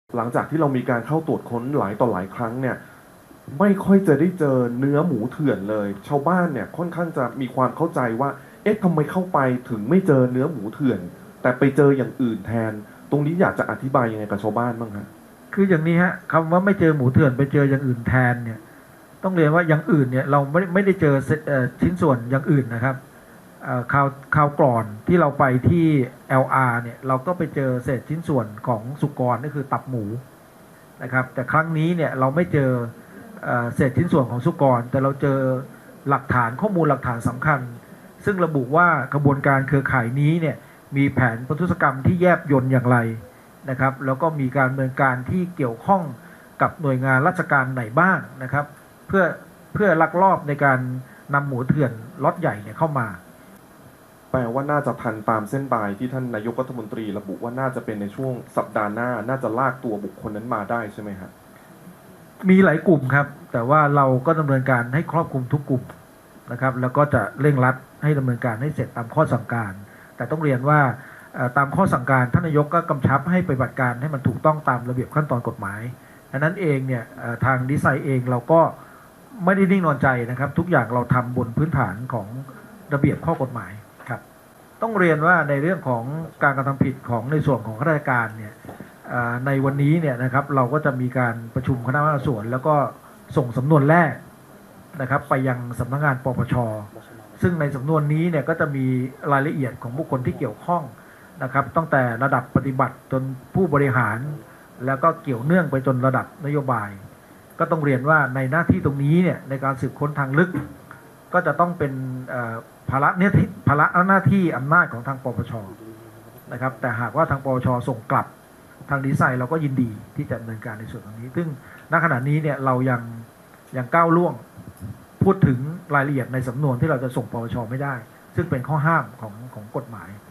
หลังจากที่เรามีการเข้าตรวจค้นหลายต่อหลายครั้งเนี่ยไม่ค่อยจะได้เจอเนื้อหมูเถื่อนเลยชาวบ้านเนี่ยค่อนข้างจะมีความเข้าใจว่าเอ๊ะทำไมเข้าไปถึงไม่เจอเนื้อหมูเถื่อนแต่ไปเจออย่างอื่นแทนตรงนี้อยากจะอธิบายยังไงกับชาวบ้านบ้างฮะคืออย่างนี้ฮะคำว่าไม่เจอหมูเถื่อนไปเจออย่างอื่นแทนเนี่ยต้องเรียนว่าอย่างอื่นเนี่ยเราไม่ได้เจอชิ้นส่วนอย่างอื่นนะครับคราวก่อนที่เราไปที่ LR เนี่ยเราก็ไปเจอเศษชิ้นส่วนของสุกรนี่คือตับหมูนะครับแต่ครั้งนี้เนี่ยเราไม่เจอเศษชิ้นส่วนของสุกรแต่เราเจอหลักฐานข้อมูลหลักฐานสำคัญซึ่งระบุว่ากระบวนการเครือข่ายนี้เนี่ยมีแผนปทุศกรรมที่แยบยลอย่างไรนะครับแล้วก็มีการดำเนินการที่เกี่ยวข้องกับหน่วยงานราชการไหนบ้างนะครับเพื่อลักลอบในการนำหมูเถื่อนล็อตใหญ่เนี่ยเข้ามาแปลว่าน่าจะทันตามเส้นตายที่ท่านนายกรัฐมนตรีระบุว่าน่าจะเป็นในช่วงสัปดาห์หน้าน่าจะลากตัวบุคคลนั้นมาได้ใช่ไหมฮะมีหลายกลุ่มครับแต่ว่าเราก็ดำเนินการให้ครอบคลุมทุกกลุ่มนะครับแล้วก็จะเร่งรัดให้ดำเนินการให้เสร็จตามข้อสั่งการแต่ต้องเรียนว่าตามข้อสั่งการท่านนายกก็กำชับให้ปฏิบัติการให้มันถูกต้องตามระเบียบขั้นตอนกฎหมายดังนั้นเองเนี่ยทางดีไซน์เองเราก็ไม่ได้นิ่งนอนใจนะครับทุกอย่างเราทำบนพื้นฐานของระเบียบข้อกฎหมายครับต้องเรียนว่าในเรื่องของการกระทำผิดของในส่วนของข้าราชการเนี่ยในวันนี้เนี่ยนะครับเราก็จะมีการประชุมคณะกรรมการสวนแล้วก็ส่งสำนวนแรกนะครับไปยังสำนักงานปปชซึ่งในสำนวนนี้เนี่ยก็จะมีรายละเอียดของบุคคลที่เกี่ยวข้องนะครับตั้งแต่ระดับปฏิบัติจนผู้บริหารแล้วก็เกี่ยวเนื่องไปจนระดับนโยบายก็ต้องเรียนว่าในหน้าที่ตรงนี้เนี่ยในการสืบค้นทางลึกก็จะต้องเป็นภาระหน้าที่อำนาจของทางปปชนะครับแต่หากว่าทางปปชส่งกลับทางดีไซน์เราก็ยินดีที่จะดำเนินการในส่วนตรงนี้ซึ่งณขณะนี้เนี่ยเรายังก้าวล่วงพูดถึงรายละเอียดในสำนวนที่เราจะส่งปปชไม่ได้ซึ่งเป็นข้อห้ามของกฎหมาย